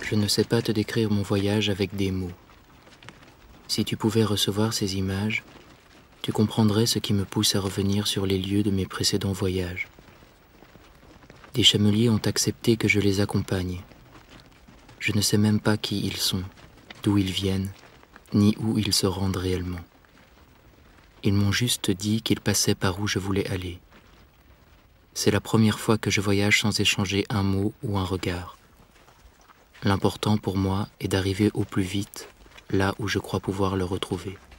Je ne sais pas te décrire mon voyage avec des mots. Si tu pouvais recevoir ces images, tu comprendrais ce qui me pousse à revenir sur les lieux de mes précédents voyages. Des chameliers ont accepté que je les accompagne. Je ne sais même pas qui ils sont, d'où ils viennent, ni où ils se rendent réellement. Ils m'ont juste dit qu'ils passaient par où je voulais aller. C'est la première fois que je voyage sans échanger un mot ou un regard. L'important pour moi est d'arriver au plus vite là où je crois pouvoir le retrouver.